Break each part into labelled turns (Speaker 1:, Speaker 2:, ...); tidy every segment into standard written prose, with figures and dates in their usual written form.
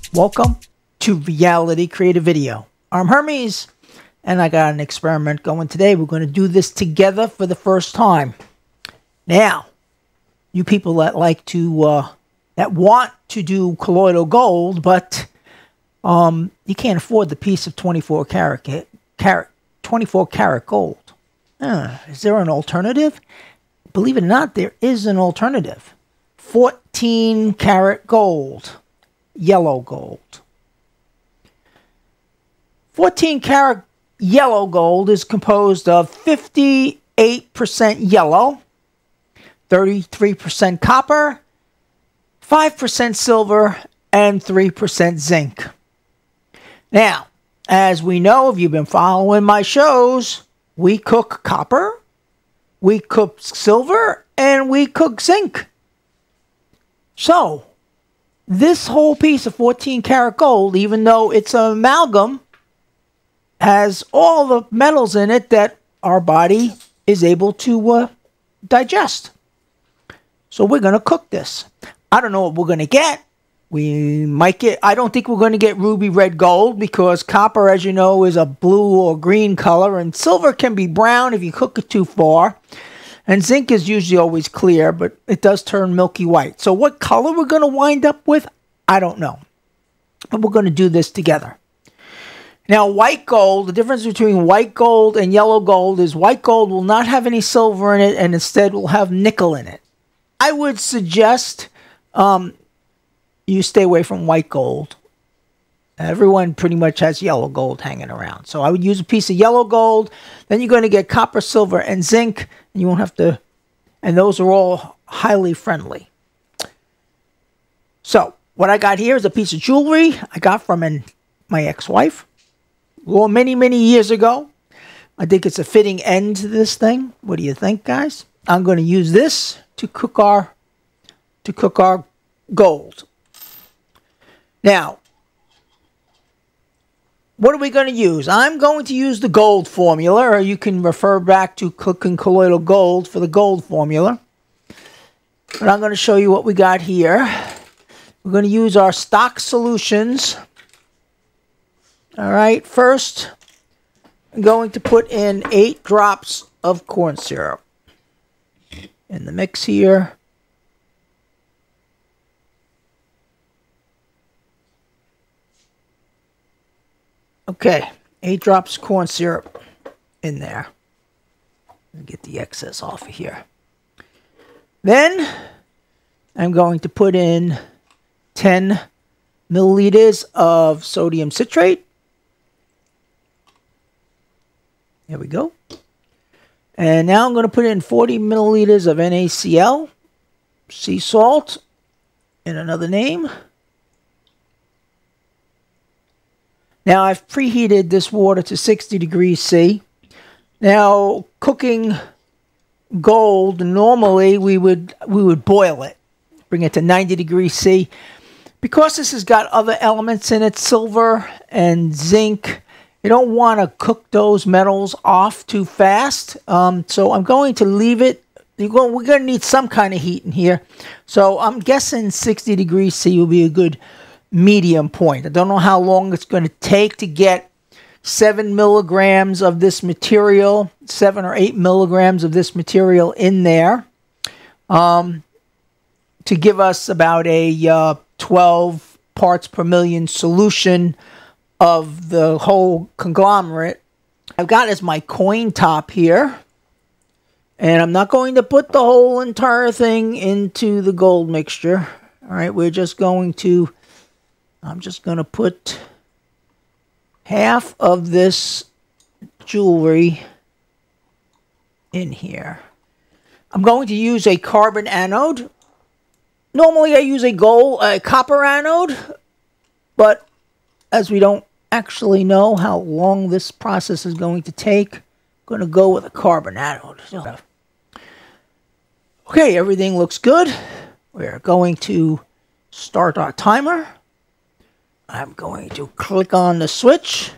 Speaker 1: Welcome to Reality Creative Video. I'm Hermes, and I got an experiment going today. We're going to do this together for the first time. Now, you people that like to, that want to do colloidal gold, but you can't afford the piece of 24 karat gold. Is there an alternative? Believe it or not, there is an alternative. 14 karat gold. Yellow gold. 14 karat yellow gold is composed of 58% yellow, 33% copper, 5% silver, and 3% zinc. Now, as we know, if you've been following my shows, we cook copper, we cook silver, and we cook zinc. So, this whole piece of 14 karat gold, even though it's an amalgam, has all the metals in it that our body is able to digest. So we're going to cook this. I don't know what we're going to get. We might get, I don't think we're going to get ruby red gold because copper, as you know, is a blue or green color, and silver can be brown if you cook it too far. And zinc is usually always clear, but it does turn milky white. So what color we're going to wind up with, I don't know. But we're going to do this together. Now, white gold, the difference between white gold and yellow gold is white gold will not have any silver in it and instead will have nickel in it. I would suggest you stay away from white gold. Everyone pretty much has yellow gold hanging around. So I would use a piece of yellow gold. Then you're going to get copper, silver, and zinc. And you won't have to, and those are all highly friendly. So what I got here is a piece of jewelry I got from my ex-wife. Well, many, many years ago. I think it's a fitting end to this thing. What do you think, guys? I'm going to use this to cook our gold. Now, what are we going to use? I'm going to use the gold formula, or you can refer back to Cooking Colloidal Gold for the gold formula. But I'm going to show you what we got here. We're going to use our stock solutions. All right, first, I'm going to put in 8 drops of corn syrup in the mix here. Okay, 8 drops of corn syrup in there. Get the excess off of here. Then I'm going to put in 10 milliliters of sodium citrate. There we go. And now I'm going to put in 40 milliliters of NaCl, sea salt, in another name. Now, I've preheated this water to 60 degrees C. Now, cooking gold, normally we would boil it, bring it to 90 degrees C. Because this has got other elements in it, silver and zinc, you don't want to cook those metals off too fast. So I'm going to leave it. We're going to need some kind of heat in here. So I'm guessing 60 degrees C will be a good medium point. I don't know how long it's going to take to get 7 milligrams of this material, 7 or 8 milligrams of this material in there to give us about a 12 parts per million solution of the whole conglomerate. I've got as my coin top here, and I'm not going to put the whole entire thing into the gold mixture. All right, we're just going to I'm just going to put half of this jewelry in here. I'm going to use a carbon anode. Normally I use a copper anode, but as we don't actually know how long this process is going to take, I'm going to go with a carbon anode. Okay, everything looks good. We're going to start our timer. I'm going to click on the switch,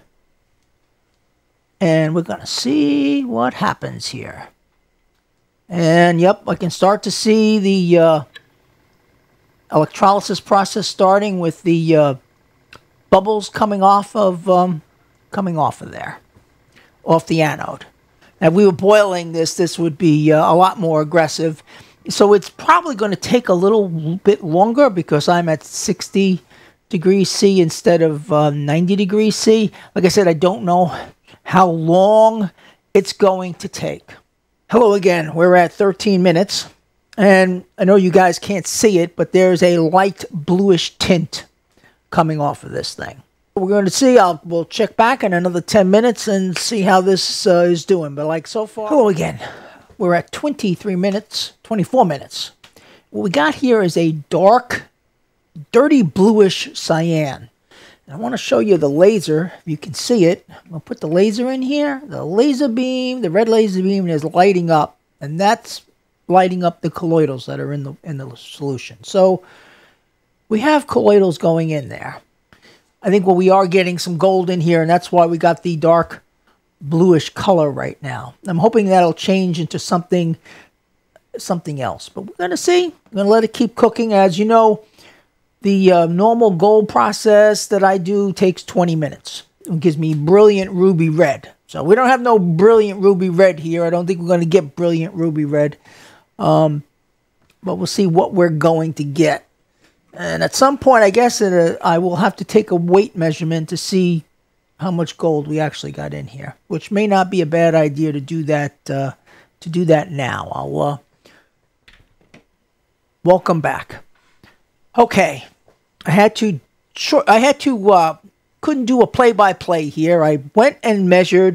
Speaker 1: and we're going to see what happens here. And yep, I can start to see the electrolysis process starting with the bubbles coming off of there, off the anode. Now, if we were boiling this would be a lot more aggressive. So it's probably going to take a little bit longer because I'm at 60 degrees C instead of 90 degrees C. Like I said, I don't know how long it's going to take. Hello again. We're at 13 minutes. And I know you guys can't see it, but there's a light bluish tint coming off of this thing. We're going to see. We'll check back in another 10 minutes and see how this is doing. But like so far, hello again. We're at 24 minutes. What we got here is a dark, dirty bluish cyan. And I want to show you the laser, if you can see it. I'm going to put the laser in here. The laser beam, the red laser beam is lighting up, and that's lighting up the colloidals that are in the solution. So we have colloidals going in there. I think we are getting some gold in here, and that's why we got the dark bluish color right now. I'm hoping that'll change into something else. But we're going to see. I'm going to let it keep cooking. As you know, the normal gold process that I do takes 20 minutes. It gives me brilliant ruby red. So we don't have no brilliant ruby red here. I don't think we're going to get brilliant ruby red. But we'll see what we're going to get. And at some point, I guess I will have to take a weight measurement to see how much gold we actually got in here, which may not be a bad idea to do that. Now, I'll welcome back. Okay, couldn't do a play-by-play here. I went and measured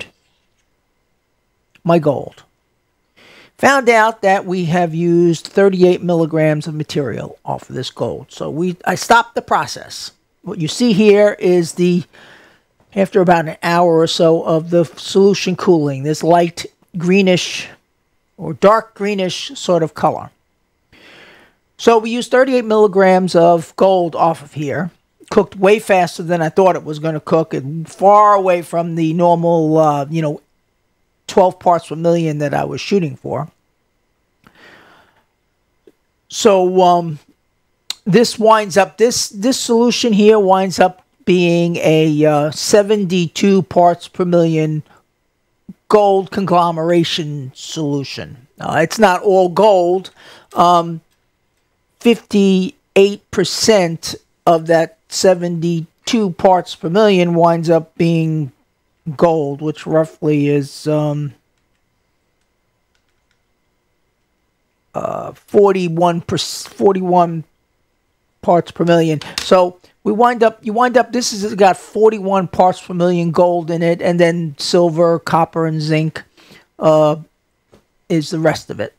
Speaker 1: my gold. Found out that we have used 38 milligrams of material off of this gold. So I stopped the process. What you see here is after about an hour or so of the solution cooling, this light greenish or dark greenish sort of color. So we used 38 milligrams of gold off of here. Cooked way faster than I thought it was going to cook, and far away from the normal, 12 parts per million that I was shooting for. So this solution here winds up being a 72 parts per million gold conglomeration solution. It's not all gold. 58% of that 72 parts per million winds up being gold, which roughly is 41 parts per million. So you wind up, this has got 41 parts per million gold in it, and then silver, copper, and zinc is the rest of it.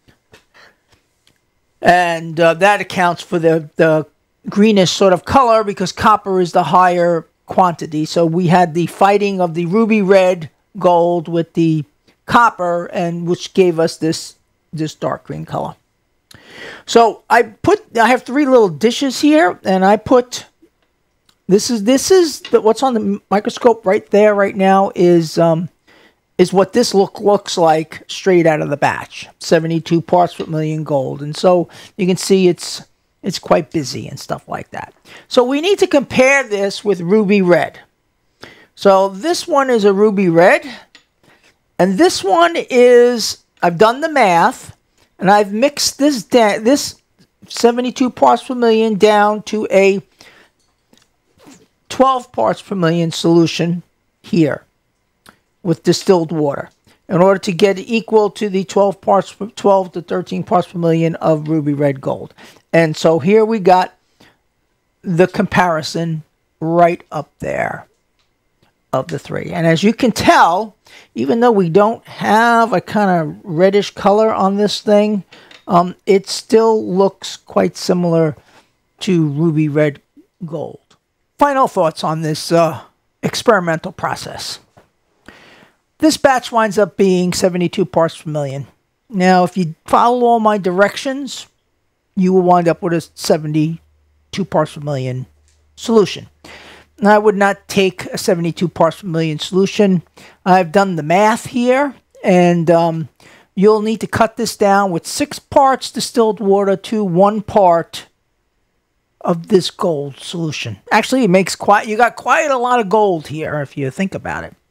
Speaker 1: And that accounts for the greenish sort of color, because copper is the higher quantity. So we had the fighting of the ruby red gold with the copper, and which gave us this dark green color. So I have 3 little dishes here, and I put this is what's on the microscope right there right now is what this looks like straight out of the batch. 72 parts per million gold, and so you can see it's quite busy and stuff like that. So we need to compare this with ruby red. So this one is a ruby red, and this one is, I've done the math, and I've mixed this 72 parts per million down to a 12 parts per million solution here with distilled water in order to get it equal to the 12 to 13 parts per million of ruby red gold. And so here we got the comparison right up there of the 3. And as you can tell, even though we don't have a kind of reddish color on this thing, it still looks quite similar to ruby red gold. Final thoughts on this experimental process. This batch winds up being 72 parts per million. Now, if you follow all my directions, you will wind up with a 72 parts per million solution. Now, I would not take a 72 parts per million solution. I've done the math here, and you'll need to cut this down with 6 parts distilled water to 1 part of this gold solution. Actually, it makes you got quite a lot of gold here if you think about it.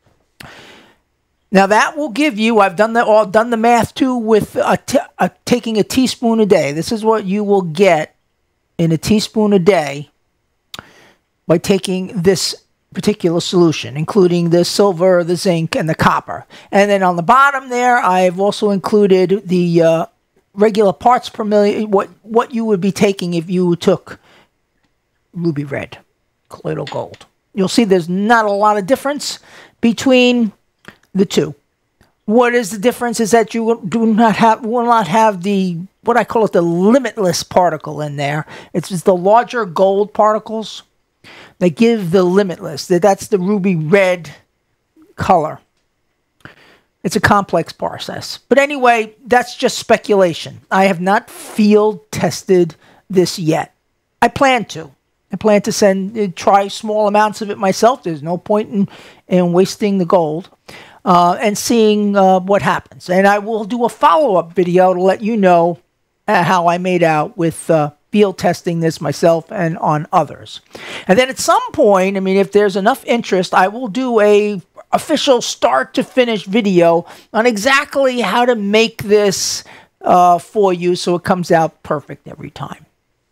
Speaker 1: Now that will give you, I've done the math too with taking a teaspoon a day. This is what you will get in a teaspoon a day by taking this particular solution, including the silver, the zinc, and the copper. And then on the bottom there, I've also included the regular parts per million, what you would be taking if you took ruby red, colloidal gold. You'll see there's not a lot of difference between the two. What is the difference is that you will not have the, what I call it, the limitless particle in there. It's just the larger gold particles that give the limitless. That's the ruby red color. It's a complex process. But anyway, that's just speculation. I have not field tested this yet. I plan to. I plan to try small amounts of it myself. There's no point in wasting the gold. And seeing what happens. And I will do a follow-up video to let you know how I made out with field testing this myself and on others. And then at some point, I mean, if there's enough interest, I will do a official start-to-finish video on exactly how to make this for you so it comes out perfect every time.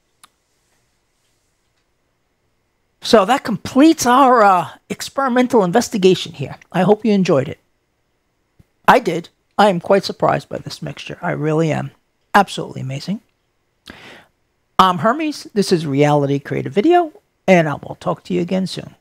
Speaker 1: So that completes our experimental investigation here. I hope you enjoyed it. I did. I am quite surprised by this mixture. I really am. Absolutely amazing. I'm Hermes. This is Reality Creative Video, and I will talk to you again soon.